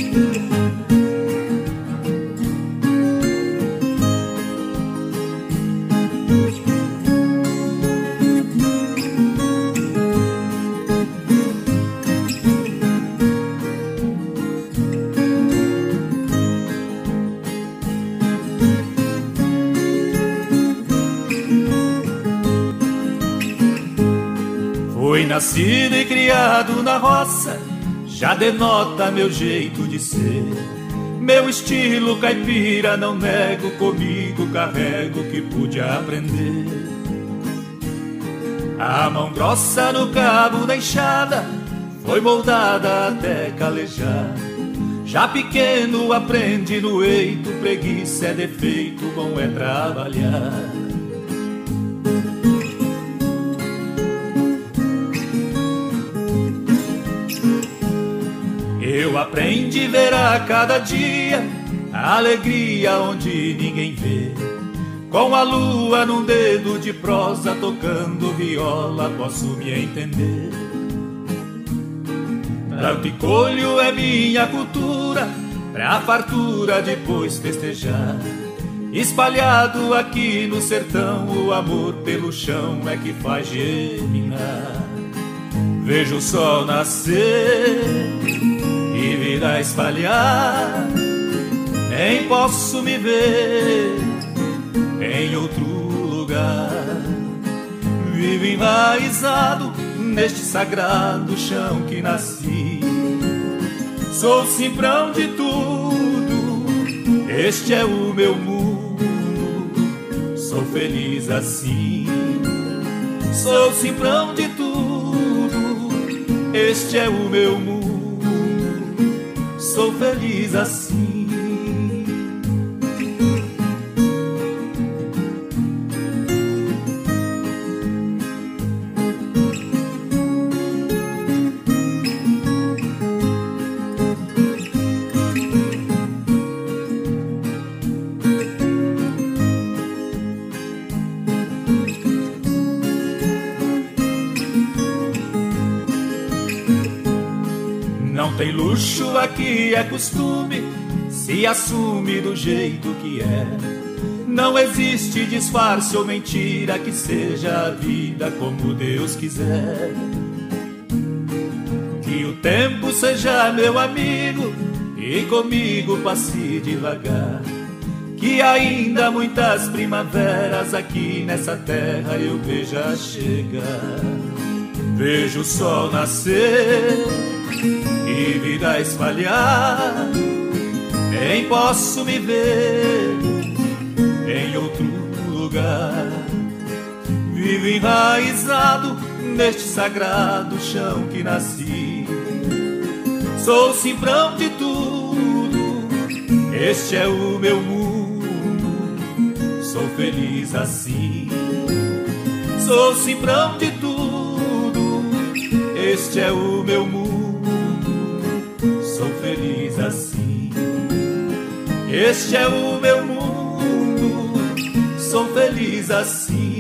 Fui nascido e criado na roça, já denota meu jeito de ser. Meu estilo caipira não nego, comigo carrego o que pude aprender. A mão grossa no cabo da enxada foi moldada até calejar. Já pequeno aprendi no eito, preguiça é defeito, bom é trabalhar. Eu aprendi a ver a cada dia a alegria onde ninguém vê. Com a lua num dedo de prosa, tocando viola, posso me entender. Planto e colho é minha cultura, pra fartura depois festejar. Espalhado aqui no sertão, o amor pelo chão é que faz germinar. Vejo o sol nascer e vir a espalhar, nem posso me ver em outro lugar. Vivo enraizado neste sagrado chão que nasci. Sou cimprão de tudo, este é o meu mundo, sou feliz assim. Sou cimprão de tudo, este é o meu mundo, sou feliz assim. Não tem luxo, aqui é costume, se assume do jeito que é. Não existe disfarce ou mentira, que seja a vida como Deus quiser. Que o tempo seja meu amigo e comigo passe devagar. Que ainda muitas primaveras aqui nessa terra eu veja chegar. Vejo o sol nascer e vida espalhar, nem posso me ver em outro lugar. Vivo enraizado neste sagrado chão que nasci. Sou cimprão de tudo, este é o meu mundo, sou feliz assim. Sou cimprão de tudo, este é o meu mundo, sou feliz assim. Este é o meu mundo, sou feliz assim.